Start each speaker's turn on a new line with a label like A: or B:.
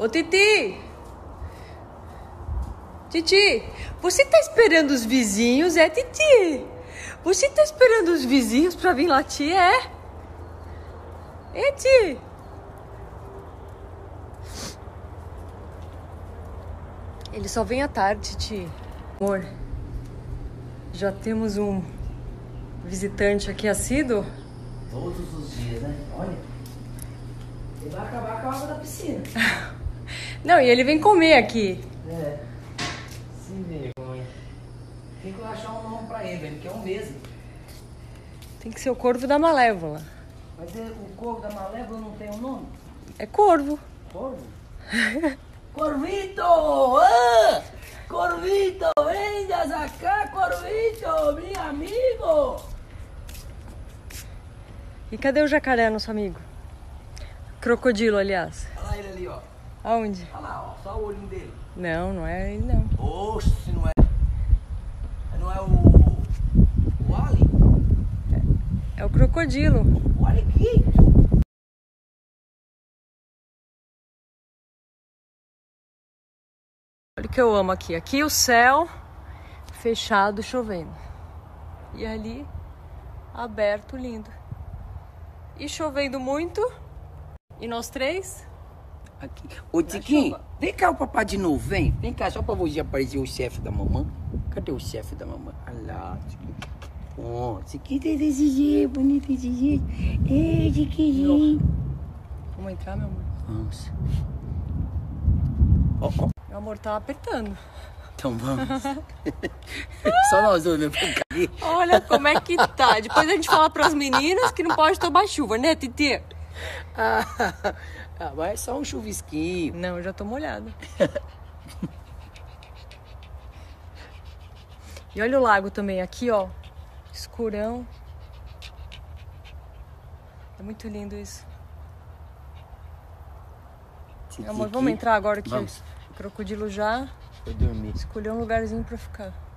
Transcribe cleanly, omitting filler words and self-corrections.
A: Ô, Titi! Titi, você tá esperando os vizinhos, é, Titi? Você tá esperando os vizinhos pra vir latir, é? É, Titi? Ele só vem à tarde, Titi. Amor, já temos um visitante aqui assíduo?
B: Todos os dias, né? Olha. Ele vai acabar com a água da piscina.
A: Não, e ele vem comer aqui.
B: É. Sem vergonha. Tem que achar um nome pra ele, ele quer um mesmo.
A: Tem que ser o corvo da Malévola.
B: Mas o corvo da Malévola não tem um nome?
A: É corvo.
B: Corvo? Corvito! Ah! Corvito, vengas acá, Corvito, meu amigo!
A: E cadê o jacaré, nosso amigo? Crocodilo, aliás.
B: Olha lá ele ali, ó.
A: Aonde?
B: Olha lá, ó. Só o olhinho dele.
A: Não, não é ele, não.
B: Oxe, não é. Não é o Ali?
A: É o crocodilo.
B: Olha aqui.
A: Olha o que eu amo aqui. Aqui o céu fechado, chovendo. E ali, aberto, lindo. E chovendo muito. E nós três?
B: Aqui. Ô, Tiquinho, vem cá o papai de novo, vem. Vem cá, só pra você aparecer o chefe da mamãe. Cadê o chefe da mamãe? Olha lá, Tiquinho. Ó, Tiquinho tá desse jeito, bonito desse jeito. Ei, Tiquinho.
A: Vamos entrar, meu amor?
B: Vamos. Ó, ó.
A: Meu amor, tá apertando.
B: Então vamos. Só nós dois mesmo pra cair.
A: Olha como é que tá. Depois a gente fala pras meninas que não pode tomar chuva, né, Titi?
B: Mas é só um chuvisquinho.
A: Não, eu já tô molhada. E olha o lago também, aqui, ó. Escurão. É muito lindo isso. Meu amor, vamos entrar agora que
B: Vamos.
A: o crocodilo já
B: Foi dormir.
A: escolheu um lugarzinho pra ficar.